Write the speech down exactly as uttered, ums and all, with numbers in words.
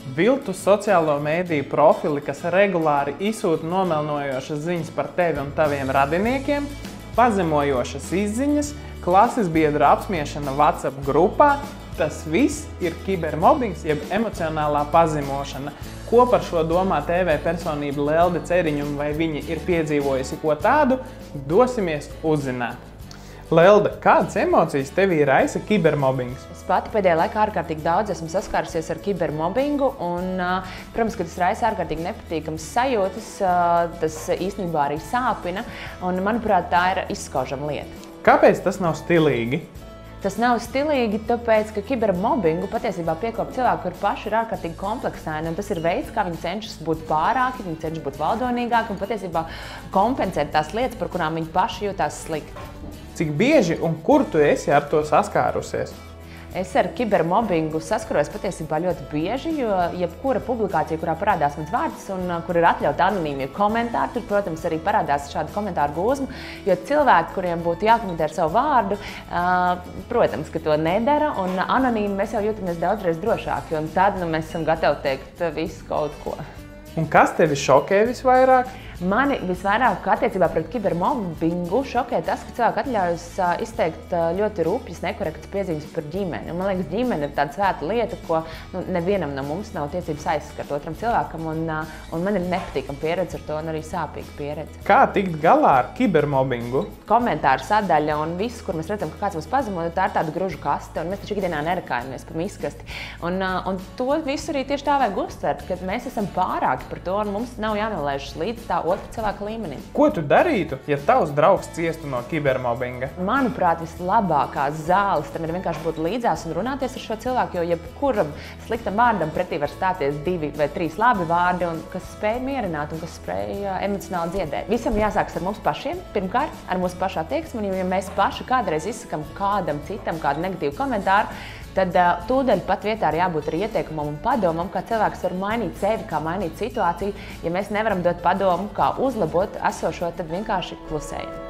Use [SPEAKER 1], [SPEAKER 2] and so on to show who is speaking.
[SPEAKER 1] Viltus sociālo mēdīju profili, kas regulāri izsūta nomelnojošas ziņas par tevi un taviem radiniekiem, pazemojošas izziņas, klases biedru apsmiešana WhatsApp grupā, tas viss ir kibermobbings, jeb emocionālā pazemošana. Ko par šo domā T V personība Lelde Ceriņa un vai viņa ir piedzīvojusi ko tādu, dosimies uzzināt. Lelde, kādas emocijas tevī raisa kibermobbings?
[SPEAKER 2] Es pati pēdējā laikā ārkārtīgi daudz esmu saskārusies ar kibermobbingu un, protams, ka tas raisa ārkārtīgi nepatīkams sajūtas, tas īstenībā arī sāpina un, manuprāt, tā ir izskaužama lieta.
[SPEAKER 1] Kāpēc tas nav stilīgi?
[SPEAKER 2] Tas nav stilīgi, tāpēc, ka kibermobbingu patiesībā piekop cilvēki, kuri paši ir ārkārtīgi kompleksēni, un tas ir veids, kā viņi cenšas būt pārāki, viņi cenšas būt valdonīgāki un patiesībā kompensēt tās lietas, par kurām viņi paši jūtās slikti.
[SPEAKER 1] Cik bieži un kur tu esi ar to saskārusies?
[SPEAKER 2] Es ar kibermobbingu saskaros patiesībā ļoti bieži, jo jebkura publikācija, kurā parādās mans vārds un kur ir atļauti anonīmie komentāri, tur, protams, arī parādās šādu komentāru gūzmu, jo cilvēki, kuriem būtu jākomentē ar savu vārdu, protams, ka to nedara, un anonīmi mēs jau jūtamies daudzreiz drošāki, un tad nu, mēs esam gatavi teikt visu kaut ko.
[SPEAKER 1] Un kas tevi šokē visvairāk?
[SPEAKER 2] Mani visvairāk attiecībā pret kibermobbingu šokē tas, ka cilvēki atļaujas izteikt ļoti rupjas, nekorektas piezīmes par ģimeni. Un, man liekas, ģimene ir tāda svēta lieta, ko nu, nevienam no mums nav tiesības aizskart otram cilvēkam, un, un man ir nepatīkama pieredze ar to, un arī sāpīga pieredze.
[SPEAKER 1] Kā tikt galā ar kibermobbingu?
[SPEAKER 2] Komentāru sadaļa un viss, kur mēs redzam, ka kāds mūs pazemo, tā ir tāda gružu kaste, un mēs taču ikdienā nerakājamies pa miskasti. Un, un to visu arī tieši tā vajag uztvert, ka mēs esam pārāki par to, un mums nav jānolaižas līdz tā otra cilvēka līmenim.
[SPEAKER 1] Ko tu darītu, ja tavs draugs ciestu no kibermobbinga?
[SPEAKER 2] Manuprāt, vislabākās zāles tam ir vienkārši būt līdzās un runāties ar šo cilvēku, jo jebkuram sliktam vārdam pretī var stāties divi vai trīs labi vārdi, un kas spēj mierināt un kas spēj emocionāli dziedēt. Visam jāsākas ar mums pašiem, pirmkārt, ar mūsu pašu attieksmi, un ja mēs paši kādreiz izsakam kādam citam kādu negatīvu komentāru, tad uh, tūdaļ pat vietā ir jābūt arī ieteikumam un padomam, kā cilvēks var mainīt sevi, kā mainīt situāciju. Ja mēs nevaram dot padomu, kā uzlabot esošo, tad vienkārši klusējam.